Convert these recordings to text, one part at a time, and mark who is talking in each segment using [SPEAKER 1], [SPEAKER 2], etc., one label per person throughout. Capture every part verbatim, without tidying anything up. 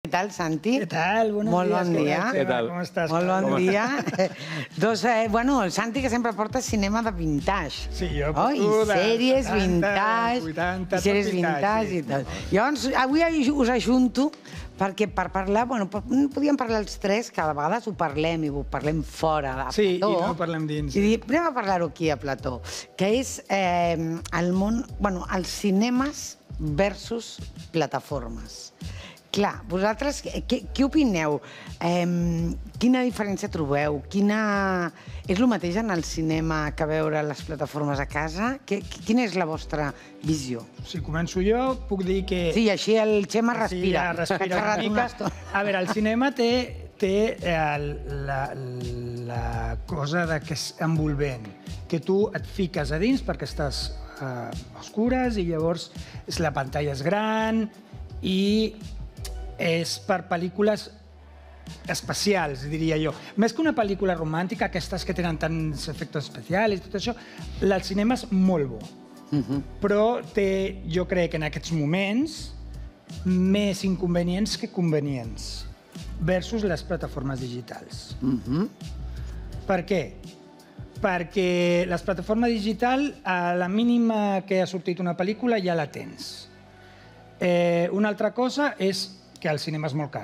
[SPEAKER 1] Què tal, Santi?
[SPEAKER 2] Què tal? Buenos
[SPEAKER 1] Molt
[SPEAKER 2] días.
[SPEAKER 1] bon dia.
[SPEAKER 2] Què tal? Com estàs?
[SPEAKER 1] Molt bon
[SPEAKER 2] Com
[SPEAKER 1] dia. Doncs, eh, bueno, el Santi que sempre porta cinema de vintage.
[SPEAKER 2] Sí, jo
[SPEAKER 1] oh, I
[SPEAKER 2] porto de
[SPEAKER 1] sèries
[SPEAKER 2] setanta,
[SPEAKER 1] vintage,
[SPEAKER 2] vuitanta,
[SPEAKER 1] i sèries
[SPEAKER 2] tot
[SPEAKER 1] vintage
[SPEAKER 2] vintage,
[SPEAKER 1] i tal. Llavors, avui us ajunto perquè per parlar, bueno, podíem parlar els tres, que a vegades ho parlem i ho parlem fora a Plató.
[SPEAKER 2] Sí, i no parlem dins.
[SPEAKER 1] I dic, anem a parlar-ho aquí a Plató, que és eh, el món, bueno, els cinemes versus plataformes. Clar, vosaltres, què, què opineu? Eh, quina diferència trobeu? Quina... És el mateix en el cinema que veure les plataformes a casa? Que, quina és la vostra visió?
[SPEAKER 2] Si començo jo, puc dir que...
[SPEAKER 1] Sí, així el Xema respira.
[SPEAKER 2] Sí, respira una mica. A veure, el cinema té, té el, la, la cosa de que és envolvent, que tu et fiques a dins perquè estàs eh, a oscures i llavors la pantalla és gran i és per pel·lícules especials, diria jo. Més que una pel·lícula romàntica, aquestes que tenen tants efectes especials i tot això, el cinema és molt bo. Uh-huh. Però té, jo crec que en aquests moments, més inconvenients que convenients versus les plataformes digitals. Uh-huh. Per què? Perquè les plataformes digitals, a la mínima que ha sortit una pel·lícula, ja la tens. Eh, una altra cosa és que el cinema és molt car.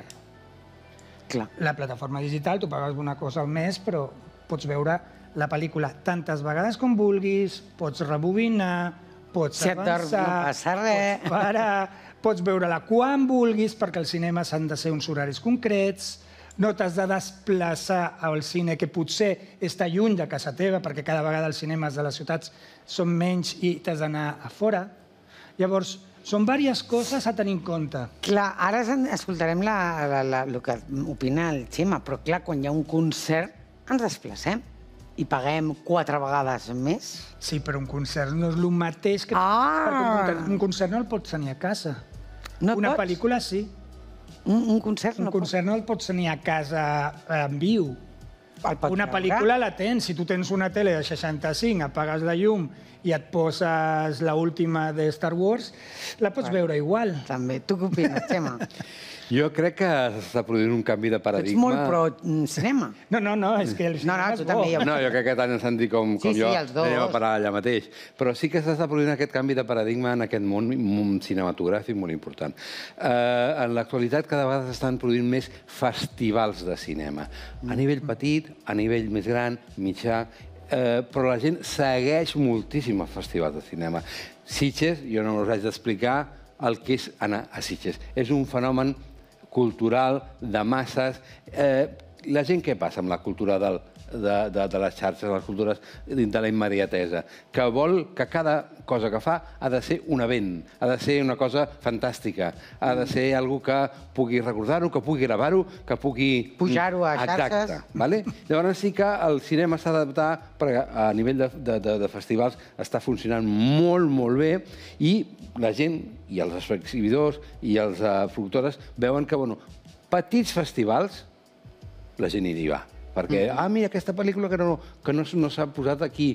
[SPEAKER 1] Clar.
[SPEAKER 2] La plataforma digital, tu pagues una cosa al mes, però pots veure la pel·lícula tantes vegades com vulguis, pots rebobinar, pots
[SPEAKER 1] si
[SPEAKER 2] avançar,
[SPEAKER 1] no passa res.
[SPEAKER 2] pots parar, pots veure-la quan vulguis, perquè els cinemes han de ser uns horaris concrets, no t'has de desplaçar al cine, que potser està lluny de casa teva, perquè cada vegada els cinemes de les ciutats són menys i t'has d'anar a fora. Llavors, són diverses coses a tenir en compte.
[SPEAKER 1] Clar, ara escoltarem la, la, la, el que opina el Xema, però clar, quan hi ha un concert ens desplacem i paguem quatre vegades més.
[SPEAKER 2] Sí, però un concert no és el mateix que...
[SPEAKER 1] Ah!
[SPEAKER 2] Perquè un concert no el pots tenir a casa.
[SPEAKER 1] No
[SPEAKER 2] Una
[SPEAKER 1] pots?
[SPEAKER 2] pel·lícula sí.
[SPEAKER 1] Un, un concert no
[SPEAKER 2] Un concert no el pots tenir a casa en viu. Una pel·lícula la tens. Si tu tens una tele de seixanta-cinc, apagues la llum i et poses l'última de Star Wars, la pots veure igual.
[SPEAKER 1] També. Tu què opines, Xema?
[SPEAKER 3] Jo crec que s'està produint un canvi de paradigma.
[SPEAKER 1] Ets molt pro cinema.
[SPEAKER 2] No, no, no, és que el cinema és bo.
[SPEAKER 3] No, jo crec que tant en Santi com jo anem a parar allà mateix. Però sí que s'està produint aquest canvi de paradigma en aquest món cinematogràfic molt important. En l'actualitat cada vegada s'estan produint més festivals de cinema. A nivell petit, a nivell més gran, mitjà, però la gent segueix moltíssim els festivals de cinema. Sitges, jo no us haig d'explicar el que és anar a Sitges. És un fenomen cultural, de masses. La gent què passa amb la cultura de les xarxes, les cultures de la immediatesa? Que vol que cada cosa que fa ha de ser un event, ha de ser una cosa fantàstica, ha de ser algú que pugui recordar-ho, que pugui gravar-ho, que pugui...
[SPEAKER 1] pujar-ho a xarxes.
[SPEAKER 3] Llavors sí que el cinema s'ha d'adaptar perquè a nivell de festivals està funcionant molt, molt bé i la gent i els exhibidors i els productores veuen que, bueno, petits festivals, la gent hi va. Perquè, ah, mira, aquesta pel·lícula que no s'ha posat aquí,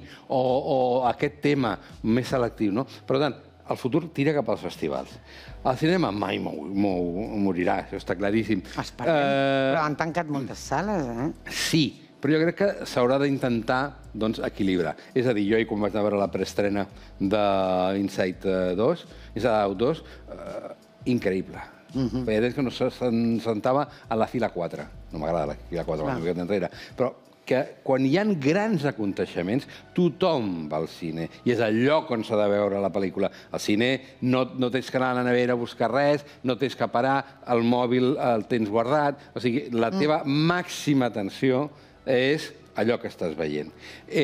[SPEAKER 3] o aquest tema més selectiu, no? Per tant, el futur tira cap als festivals. El cinema mai morirà, això està claríssim.
[SPEAKER 1] Esperem, però han tancat moltes sales, eh?
[SPEAKER 3] Sí, però jo crec que s'haurà d'intentar equilibrar. És a dir, jo quan vaig anar a veure la preestrena d'Inside dos, Inside Out dos, increïble. Feia temps que no se'n sentava a la fila quatre. No m'agrada la fila quatre, la fila enrere. Però que quan hi ha grans aconteixements, tothom va al cine. I és el lloc on s'ha de veure la pel·lícula. Al cine no tens que anar a la nevera a buscar res, no tens que parar, el mòbil el tens guardat. O sigui, la teva màxima atenció és allò que estàs veient.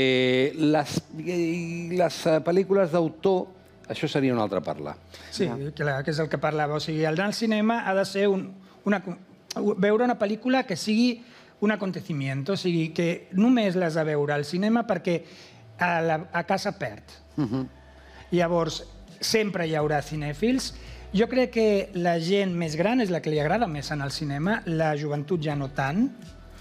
[SPEAKER 3] Les pel·lícules d'autor, això seria una altra parla.
[SPEAKER 2] Sí, clar, que és el que parlava. O sigui, anar al cinema ha de ser veure una pel·lícula que sigui un acontecimiento, o sigui, que només l'has de veure al cinema perquè a casa perd. Llavors, sempre hi haurà cinèfils. Jo crec que la gent més gran és la que li agrada més anar al cinema, la joventut ja no tant,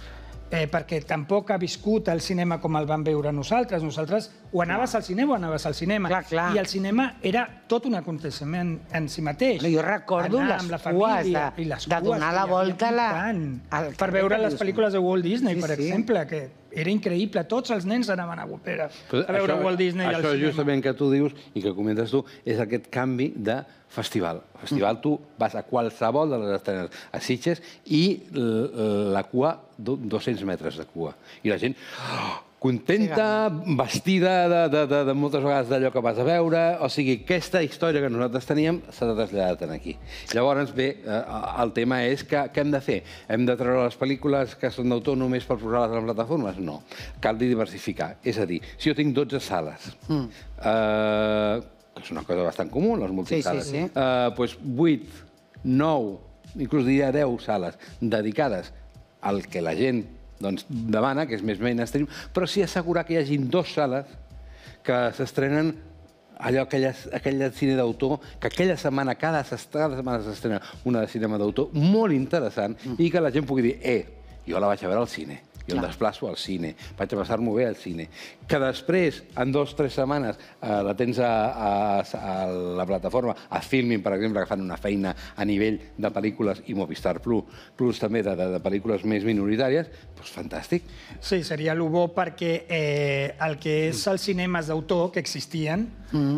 [SPEAKER 2] perquè tampoc ha viscut el cinema com el vam veure nosaltres. Nosaltres o anaves al cinema o anaves al cinema. I el cinema era tot un aconteixement en si mateix.
[SPEAKER 1] Jo recordo les cues de donar la volta
[SPEAKER 2] per veure les pel·lícules de Walt Disney, per exemple, que era increïble. Tots els nens anaven a veure Walt Disney al cinema.
[SPEAKER 3] Això justament que tu dius i que comentes tu és aquest canvi de festival. Al festival tu vas a qualsevol de les estrenes a Sitges i la cua, dos-cents metres de cua. I la gent contenta, vestida de moltes vegades d'allò que vas a veure. O sigui, aquesta història que nosaltres teníem s'ha traslladat aquí. Llavors, bé, el tema és que què hem de fer? Hem de treure les pel·lícules que són d'autor només per posar-les a les plataformes? No. Cal diversificar. És a dir, si jo tinc dotze sales, que és una cosa bastant comú, les multisales, doncs vuit, nou, inclús diria deu sales dedicades al que la gent demana, que és més mainstream, però sí assegurar que hi hagi dues sales que s'estrenen allò, aquell cine d'autor, que aquella setmana, cada setmana s'estrena una de cinema d'autor molt interessant i que la gent pugui dir, eh, jo la vaig a veure al cine. Jo em desplaço al cine, vaig a passar-m'ho bé al cine. Que després, en dues o tres setmanes, la tens a la plataforma, a Filmin, per exemple, que fan una feina a nivell de pel·lícules i Movistar Plus, plus també de pel·lícules més minoritàries, doncs fantàstic.
[SPEAKER 2] Sí, seria el bo perquè el que és els cinemes d'autor que existien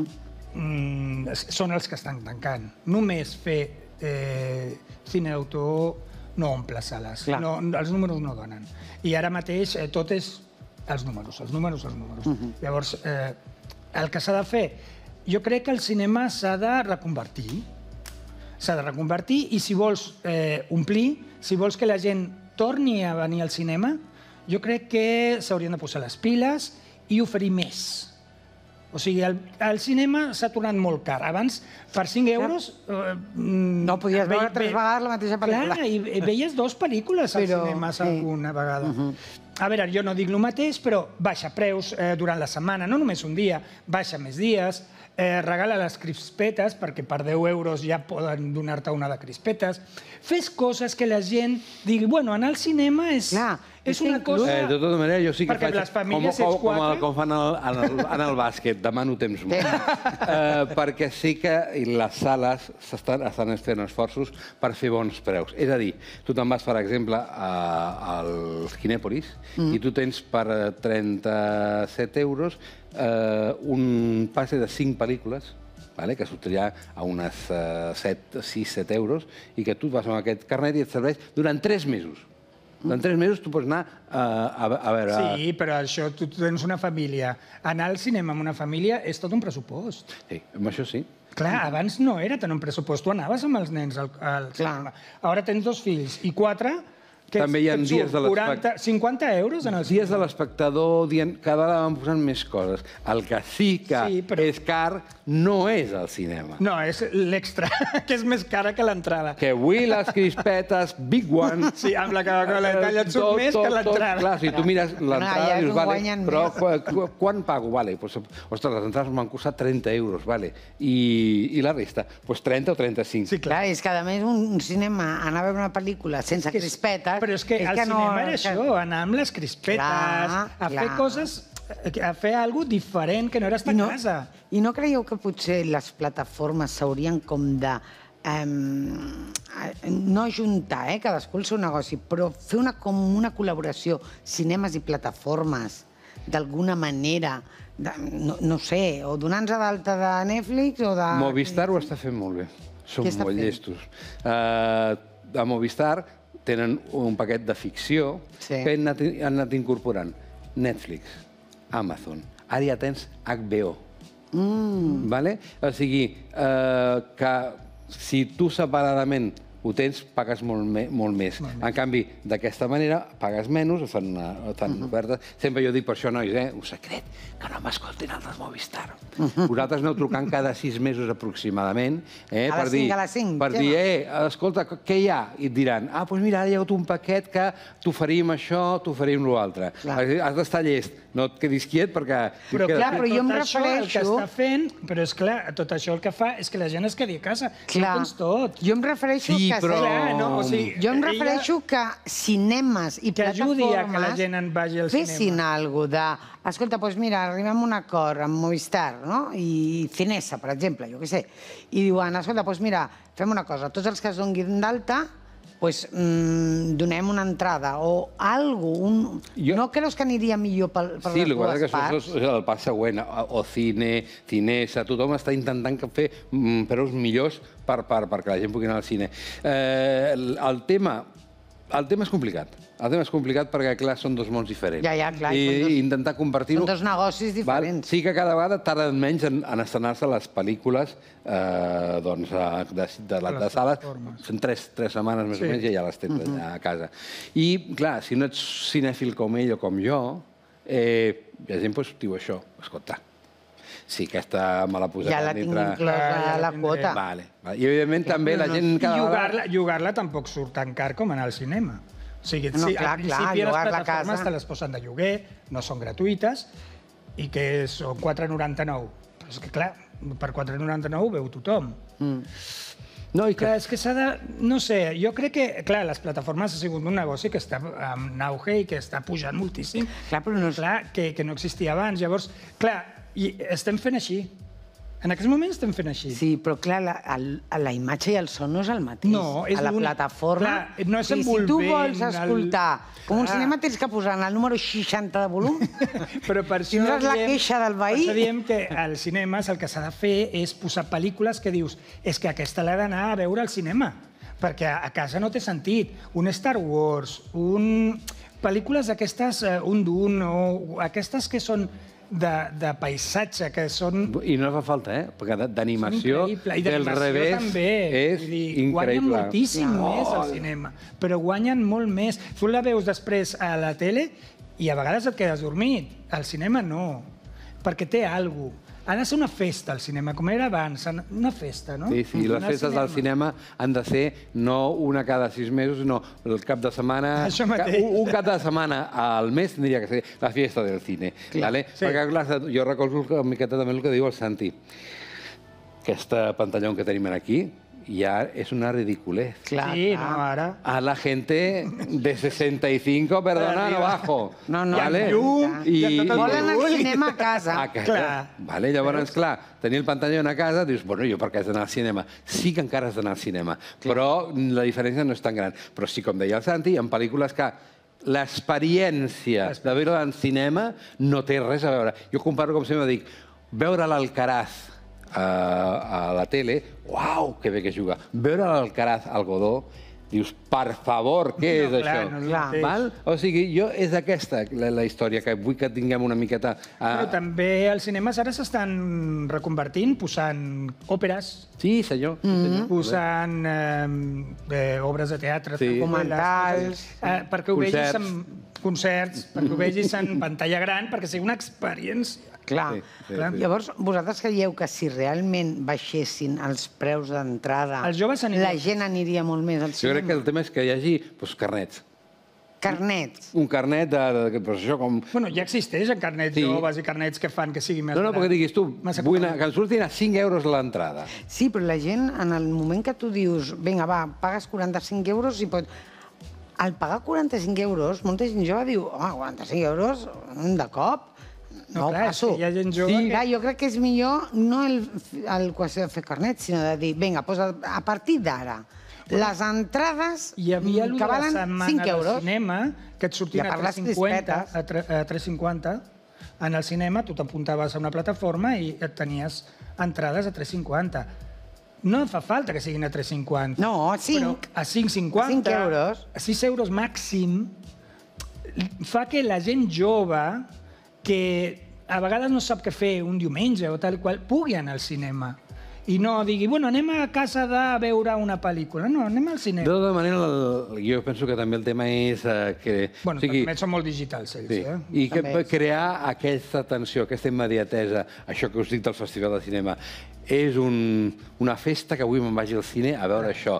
[SPEAKER 2] són els que estan tancant. Només fer cine d'autor no omple sales, els números no donen. I ara mateix tot és els números, els números, els números. Llavors, el que s'ha de fer, jo crec que el cinema s'ha de reconvertir, s'ha de reconvertir i si vols omplir, si vols que la gent torni a venir al cinema, jo crec que s'haurien de posar les piles i oferir més. O sigui, el cinema s'ha tornat molt car. Abans, per cinc euros...
[SPEAKER 1] No podies veure tres vegades la mateixa pel·lícula.
[SPEAKER 2] Clar, i veies dues pel·lícules al cinema alguna vegada. A veure, jo no dic el mateix, però baixa preus durant la setmana, no només un dia, baixa més dies, regala les crispetes, perquè per deu euros ja poden donar-te una de crispetes. Fes coses que la gent digui, bueno, anar al cinema és una cosa...
[SPEAKER 3] De tota manera, jo sí que faig com fan en el bàsquet, demano temps molt. Perquè sí que les sales estan fent esforços per fer bons preus. És a dir, tu te'n vas, per exemple, al Kinèpolis i tu tens per trenta-set euros un passe de cinc pel·lícules que sortirà a unes sis set euros i que tu vas amb aquest carnet i et serveix durant tres mesos. Durant tres mesos tu pots anar a veure...
[SPEAKER 2] Sí, però això, tu tens una família. Anar al cinema amb una família és tot un pressupost.
[SPEAKER 3] Sí, amb això sí.
[SPEAKER 2] Clar, abans no era tant un pressupost. Tu anaves amb els nens al cinema. Ara tens dos fills i quatre...
[SPEAKER 3] També hi ha dies de l'espectador...
[SPEAKER 2] cinquanta euros en el cinema.
[SPEAKER 3] Dies de l'espectador dient cada vegada van posant més coses. El que sí que és car no és el cinema.
[SPEAKER 2] No, és l'extra, que és més cara que l'entrada.
[SPEAKER 3] Que avui les crispetes, Big One...
[SPEAKER 2] Sí, amb la Coca-Cola talla et surt més que l'entrada.
[SPEAKER 3] Clar, si tu mires l'entrada dius, vale, però quan pago? Vale, ostres, les entrades m'han costat trenta euros, vale. I la resta? Doncs trenta o trenta-cinc.
[SPEAKER 1] Sí, clar, és que a més un cinema, anar a veure una pel·lícula sense crispetes...
[SPEAKER 2] Però és que el cinema era això, anar amb les crispetes, a fer coses, a fer alguna cosa diferent que no era estar a casa.
[SPEAKER 1] I no creieu que potser les plataformes s'haurien com de... no ajuntar, cadascú el seu negoci, però fer com una col·laboració, cinemes i plataformes, d'alguna manera, no sé, o donar-nos d'alta de Netflix o de...
[SPEAKER 3] Movistar ho està fent molt bé, són molt llestos. A Movistar tenen un paquet de ficció que han anat incorporant Netflix, Amazon, ara ja tens H B O. O sigui, que si tu separadament ho tens, pagues molt més. En canvi, d'aquesta manera, pagues menys, et fan ofertes. Sempre jo dic per això, nois, un secret, que no m'escoltin els del Movistar. Vosaltres aneu trucant cada sis mesos aproximadament per dir, escolta, què hi ha? I et diran, ah, doncs mira, ara hi ha hagut un paquet que t'oferim això, t'oferim l'altre. Has d'estar llest, no et quedis quiet perquè...
[SPEAKER 2] Però clar, però jo em refereixo... Però és clar, tot això el que fa és que la gent es quedi a casa. No tens tot.
[SPEAKER 1] Jo em refereixo
[SPEAKER 3] Sí,
[SPEAKER 1] que
[SPEAKER 3] però...
[SPEAKER 2] Clar, no, o sigui,
[SPEAKER 1] jo em
[SPEAKER 2] ella-
[SPEAKER 1] refereixo que cinemes i
[SPEAKER 2] Que ajudi a que la
[SPEAKER 1] plataformes
[SPEAKER 2] gent en vagi al
[SPEAKER 1] fessin
[SPEAKER 2] cinema.
[SPEAKER 1] alguna de... Escolta, doncs mira, arribem a un acord amb Movistar, no? I Cinesa, per exemple, jo què sé. I diuen, escolta, doncs mira, fem una cosa, tots els que es donguin d'alta, pues, mmm, donem una entrada o algo, un...
[SPEAKER 3] Jo-
[SPEAKER 1] No creus que aniria millor per, per
[SPEAKER 3] Sí,
[SPEAKER 1] les
[SPEAKER 3] el que passa
[SPEAKER 1] dues
[SPEAKER 3] és que
[SPEAKER 1] parts?
[SPEAKER 3] això és el pas següent, o cine, cinesa, tothom està intentant fer mm, preus millors per, per, perquè la gent pugui anar al cine. Eh, el, el tema... El tema és complicat. El tema és complicat perquè, clar, són dos mons diferents.
[SPEAKER 1] Ja, ja, clar,
[SPEAKER 3] I
[SPEAKER 1] són dos-
[SPEAKER 3] intentar compartir-ho...
[SPEAKER 1] Són dos negocis diferents.
[SPEAKER 3] Val? Sí que cada vegada tarden menys en, en estrenar-se les pel·lícules eh, doncs, eh, de, de, de, de sales. Són tres, tres setmanes més
[SPEAKER 2] Sí.
[SPEAKER 3] o menys i ja les tens allà a casa. I, clar, si no ets cinèfil com ell o com jo, eh, la gent doncs, diu això, escolta, sí, aquesta me la posarà
[SPEAKER 1] Ja la tinc
[SPEAKER 3] dintre...
[SPEAKER 1] inclosa
[SPEAKER 2] Ah, ja
[SPEAKER 1] a
[SPEAKER 2] la
[SPEAKER 1] la
[SPEAKER 2] tindré.
[SPEAKER 1] quota.
[SPEAKER 3] Vale, vale. I, evidentment, també la gent
[SPEAKER 2] I
[SPEAKER 3] cada vegada...
[SPEAKER 2] jugar-la jugar tampoc surt tan car com anar al cinema. O sigui,
[SPEAKER 1] No,
[SPEAKER 2] sí,
[SPEAKER 1] clar,
[SPEAKER 2] al
[SPEAKER 1] clar,
[SPEAKER 2] principi les
[SPEAKER 1] jugar-la a
[SPEAKER 2] plataformes
[SPEAKER 1] casa.
[SPEAKER 2] te les posen de lloguer, no són gratuïtes, i que són quatre noranta-nou. Però és que, clar, per quatre noranta-nou veu tothom.
[SPEAKER 3] No, i que...
[SPEAKER 2] Clar, és que s'ha de... No sé, jo crec que, clar, les plataformes ha sigut un negoci que està en auge i que està pujant moltíssim.
[SPEAKER 1] Clar, però no és...
[SPEAKER 2] Clar, que, que no existia abans. Llavors, clar, i estem fent així. En aquests moments estem fent així.
[SPEAKER 1] Sí, però clar, la, el, la imatge i el son no és el mateix.
[SPEAKER 2] No, és
[SPEAKER 1] a la
[SPEAKER 2] un-
[SPEAKER 1] plataforma...
[SPEAKER 2] clar, no és
[SPEAKER 1] o sigui, si tu
[SPEAKER 2] envolvent,
[SPEAKER 1] vols
[SPEAKER 2] el-
[SPEAKER 1] escoltar... Com un
[SPEAKER 2] Clar.
[SPEAKER 1] cinema tens que posar en el número seixanta de volum.
[SPEAKER 2] Però per això
[SPEAKER 1] Tindràs la
[SPEAKER 2] diem-
[SPEAKER 1] queixa del veí.
[SPEAKER 2] Per això diem que als cinemes el que s'ha de fer és posar pel·lícules que dius és que aquesta l'he d'anar a veure al cinema, perquè a a casa no té sentit. Un Star Wars, un... pel·lícules d'aquestes, eh, un Dune, o aquestes que són de, de paisatge, que són...
[SPEAKER 3] I no fa falta, eh? Perquè d- d'animació,
[SPEAKER 2] Increïble. I
[SPEAKER 3] del
[SPEAKER 2] d'animació
[SPEAKER 3] revés,
[SPEAKER 2] també.
[SPEAKER 3] és
[SPEAKER 2] Vull dir, guanyen
[SPEAKER 3] increïble.
[SPEAKER 2] moltíssim
[SPEAKER 1] No.
[SPEAKER 2] més al cinema, però guanyen molt més. Tu la veus després a la tele i a vegades et quedes dormit. Al cinema no, perquè té alguna cosa. Ha de ser una festa al cinema, com era abans, una festa, no?
[SPEAKER 3] Sí, sí, les
[SPEAKER 2] Anar al
[SPEAKER 3] festes del cinema han de ser no una cada sis mesos, sinó el cap de setmana...
[SPEAKER 2] Això mateix.
[SPEAKER 3] Un, un cap de setmana al mes tindria que ser la fiesta del cine. Vale?
[SPEAKER 2] Sí.
[SPEAKER 3] Perquè, clar, jo recolzo una miqueta també el que diu el Santi. Aquesta pantallón que tenim aquí ja és una ridiculez.
[SPEAKER 1] Clar,
[SPEAKER 2] Sí,
[SPEAKER 1] clar.
[SPEAKER 2] no, ara...
[SPEAKER 3] A la gente de sesenta y cinco, perdona, no bajo.
[SPEAKER 1] No, no.
[SPEAKER 3] Vale?
[SPEAKER 1] I amb llum,
[SPEAKER 2] i amb tot el
[SPEAKER 1] Volen al cinema a casa.
[SPEAKER 3] A casa.
[SPEAKER 2] Clar.
[SPEAKER 3] Vale, llavors, clar, tenir el pantallón a casa, dius, bueno, jo per què has d'anar al cinema? Sí que encara has d'anar al cinema, però la diferència no és tan gran. Però sí, com deia el Santi, hi ha pel·lícules que l'experiència de veure-la en cinema no té res a veure. Jo comparo, com sempre dic, veure l'Alcaraz a, a la tele, uau, que bé que juga. Veure l'Alcaraz al Godó, dius, per favor, què
[SPEAKER 2] No,
[SPEAKER 3] és
[SPEAKER 2] clar,
[SPEAKER 3] això?
[SPEAKER 2] no és el
[SPEAKER 1] Clar.
[SPEAKER 2] mateix.
[SPEAKER 3] Val? O sigui, jo és aquesta la, la història, que vull que tinguem una miqueta...
[SPEAKER 2] Però
[SPEAKER 3] Uh...
[SPEAKER 2] també els cinemes ara s'estan reconvertint, posant òperes,
[SPEAKER 3] Sí, senyor. Sí, senyor.
[SPEAKER 2] posant eh, eh, obres de teatre,
[SPEAKER 3] Sí.
[SPEAKER 1] Documentals.
[SPEAKER 2] eh, perquè ho vegis
[SPEAKER 3] Concerts.
[SPEAKER 2] en concerts, perquè ho vegis en pantalla gran, perquè sigui una experiència.
[SPEAKER 1] Clar.
[SPEAKER 3] Sí, sí,
[SPEAKER 1] Clar.
[SPEAKER 3] sí.
[SPEAKER 1] Llavors, vosaltres creieu que si realment baixessin els preus d'entrada,
[SPEAKER 2] Els joves anirien.
[SPEAKER 1] la gent aniria molt més al
[SPEAKER 3] Jo
[SPEAKER 1] cinema?
[SPEAKER 3] crec que el tema és que hi hagi doncs, carnets.
[SPEAKER 1] Carnets.
[SPEAKER 3] Un carnet de... de doncs això com...
[SPEAKER 2] Bueno, ja existeixen carnets
[SPEAKER 3] Sí.
[SPEAKER 2] joves i carnets que fan que sigui més
[SPEAKER 3] No, no,
[SPEAKER 2] barat.
[SPEAKER 3] perquè diguis tu,
[SPEAKER 2] Massa
[SPEAKER 3] vull anar,
[SPEAKER 2] econòmic.
[SPEAKER 3] que em surtin a cinc euros l'entrada.
[SPEAKER 1] Sí, però la gent, en el moment que tu dius, vinga, va, pagues quaranta-cinc euros i pot... Al pagar quaranta-cinc euros, molta gent jove diu, home, quaranta-cinc euros, de cop, no,
[SPEAKER 2] No,
[SPEAKER 1] ho
[SPEAKER 2] clar, és
[SPEAKER 1] passo.
[SPEAKER 2] que hi ha gent jove
[SPEAKER 1] Sí,
[SPEAKER 2] que-
[SPEAKER 1] clar, jo crec que és millor no el, el qüestió de fer carnet, sinó de dir, vinga, doncs a, a partir d'ara, les entrades
[SPEAKER 2] Hi havia
[SPEAKER 1] mm,
[SPEAKER 2] allò
[SPEAKER 1] que
[SPEAKER 2] de la
[SPEAKER 1] valen
[SPEAKER 2] setmana
[SPEAKER 1] cinc
[SPEAKER 2] del
[SPEAKER 1] euros.
[SPEAKER 2] cinema, que et sortien
[SPEAKER 1] Ja
[SPEAKER 2] a
[SPEAKER 1] per les
[SPEAKER 2] tres cinquanta,
[SPEAKER 1] crispetes.
[SPEAKER 2] a, tre- a tres cinquanta. En el cinema tu t'apuntaves a una plataforma i et tenies entrades a tres cinquanta. No fa falta que siguin a tres cinquanta.
[SPEAKER 1] No, a cinc.
[SPEAKER 2] Però a cinc cinquanta.
[SPEAKER 1] A cinc euros.
[SPEAKER 2] A sis euros màxim fa que la gent jove que a vegades no sap què fer un diumenge o tal qual, pugui anar al cinema. I no digui, bueno, anem a casa de veure una pel·lícula. No, anem al
[SPEAKER 3] De
[SPEAKER 2] cinema.
[SPEAKER 3] tota manera, el, jo penso que també el tema és eh, que...
[SPEAKER 2] Bueno,
[SPEAKER 3] o sigui,
[SPEAKER 2] també són molt digitals, ells,
[SPEAKER 3] sí,
[SPEAKER 2] eh?
[SPEAKER 3] i que
[SPEAKER 1] També.
[SPEAKER 3] crear aquesta tensió, aquesta immediatesa, això que us dic del Festival de Cinema, és un, una festa que avui me'n vagi al cine a veure això.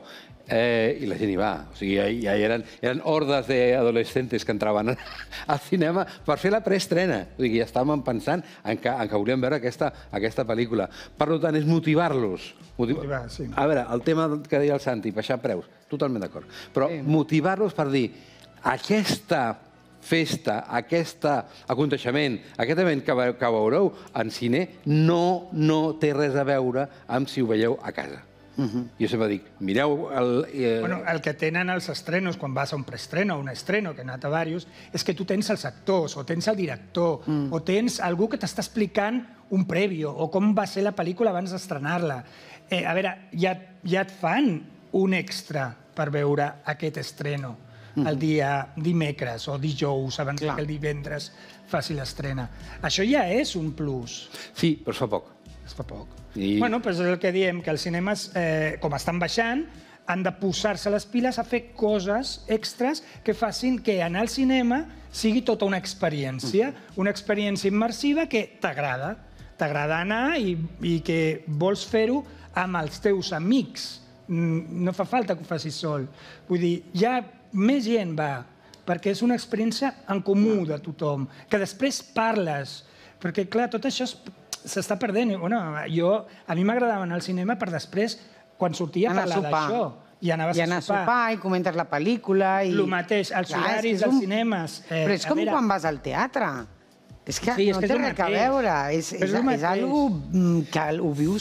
[SPEAKER 3] i la gent hi va. O sigui, ja eren hordes d'adolescentes que entraven al cinema per fer la preestrena. O sigui, ja estàvem pensant en que volíem veure aquesta pel·lícula. Per tant, és motivar-los.
[SPEAKER 2] Motivar, sí.
[SPEAKER 3] A veure, el tema que deia el Santi, baixar preus, totalment d'acord. Però motivar-los per dir aquesta festa, aquest aconteixement, aquest event que veureu en cine no té res a veure amb si ho veieu a casa. Jo sempre dic, mireu...
[SPEAKER 2] El que tenen els estrenos, quan vas a un preestreno o un estreno, que he anat a diversos, és que tu tens els actors, o tens el director, o tens algú que t'està explicant un prèvio, o com va ser la pel·lícula abans d'estrenar-la. A veure, ja et fan un extra per veure aquest estreno el dia dimecres o dijous, abans que el divendres faci l'estrena. Això ja és un plus.
[SPEAKER 3] Sí, però es fa poc.
[SPEAKER 2] Es fa poc. Bueno, doncs és el que diem, que els cinemes, com estan baixant, han de posar-se les piles a fer coses extres que facin que anar al cinema sigui tota una experiència, una experiència immersiva que t'agrada. T'agrada anar i que vols fer-ho amb els teus amics. No fa falta que ho facis sol. Vull dir, ja més gent va, perquè és una experiència en comú de tothom, que després parles, perquè, clar, tot això s'està perdent. A mi m'agradava anar al cinema per després, quan sortia, parlar d'això. I anaves a sopar.
[SPEAKER 1] I anar a sopar i comentes la pel·lícula.
[SPEAKER 2] El mateix, els horaris dels cinemes.
[SPEAKER 1] Però és com quan vas al teatre. És que no té res a veure. És algo que ho vius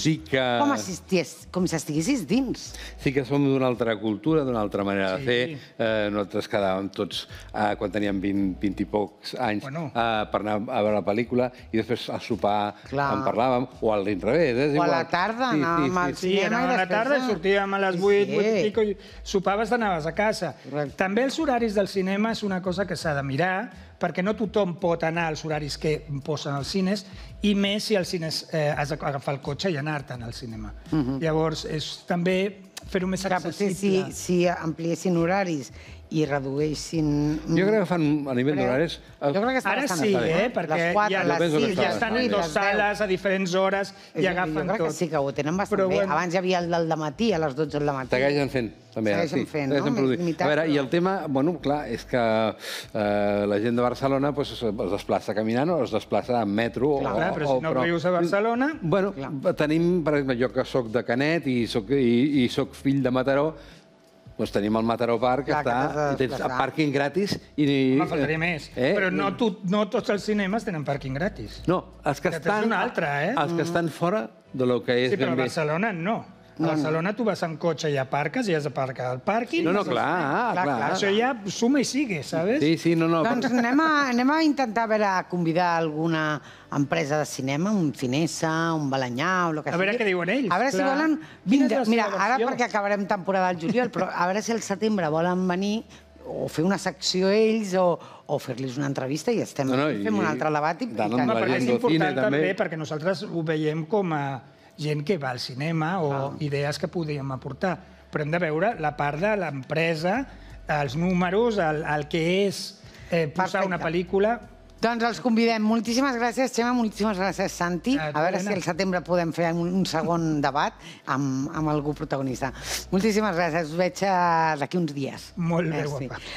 [SPEAKER 1] com si estiguessis dins.
[SPEAKER 3] Sí que som d'una altra cultura, d'una altra manera de fer. Nosaltres quedàvem tots, quan teníem vint i pocs anys, per anar a veure la pel·lícula i després a sopar en parlàvem, o a l'inrevés.
[SPEAKER 1] O a la tarda anàvem al cinema.
[SPEAKER 2] Sí, anàvem a la tarda, sortíem a les vuit, vuit i pico, sopaves, t'anaves a casa. També els horaris del cinema és una cosa que s'ha de mirar, perquè no tothom pot anar als horaris que posen als cines, i més si als cines has d'agafar el cotxe i anar-te'n al cinema. Llavors, és també fer-ho més accessible.
[SPEAKER 1] Potser si ampliessin horaris i redueixin...
[SPEAKER 3] Jo crec que fan a nivell d'horaris...
[SPEAKER 2] Ara sí, perquè ja estan en dues sales a diferents hores i agafen tot.
[SPEAKER 1] Jo crec que sí que ho tenen bastant bé. Abans hi havia el del dematí, a les dotze del dematí.
[SPEAKER 3] Segueixen fent, també.
[SPEAKER 1] Segueixen fent, no?
[SPEAKER 3] A veure, i el tema, bueno, clar, és que la gent de Barcelona es desplaça caminant o es desplaça en metro.
[SPEAKER 2] Clar, però si no vius a Barcelona...
[SPEAKER 3] Bueno, tenim, per exemple, jo que soc de Canet i soc fill de Mataró, doncs tenim el Mataró Park, que està, tens pàrquing gratis.
[SPEAKER 2] No faltaria més. Però no tots els cinemes tenen pàrquing gratis.
[SPEAKER 3] No, els que estan fora de lo que és...
[SPEAKER 2] Sí, però a Barcelona no. A Barcelona tu vas en cotxe i aparques i has d'aparcar al pàrquing.
[SPEAKER 3] No, no, clar, clar.
[SPEAKER 2] Això ja suma i sigue, saps?
[SPEAKER 3] Sí, sí, no, no.
[SPEAKER 1] Doncs anem a intentar convidar alguna empresa de cinema, un Cinesa, un Balanyà, o el que sigui.
[SPEAKER 2] A veure què diuen ells.
[SPEAKER 1] A veure si volen... Mira, ara perquè acabarem temporada al juliol, però a veure si al setembre volen venir o fer una secció ells o fer-los una entrevista i estem fent un altre debat.
[SPEAKER 2] És important també perquè nosaltres ho veiem com a gent que va al cinema o idees que podríem aportar. Però hem de veure la part de l'empresa, els números, el que és posar una pel·lícula.
[SPEAKER 1] Doncs els convidem. Moltíssimes gràcies, Xema, moltíssimes gràcies, Santi. A veure si al setembre podem fer un segon debat amb algú protagonista. Moltíssimes gràcies, us veig d'aquí uns dies.
[SPEAKER 2] Molt bé, guapa.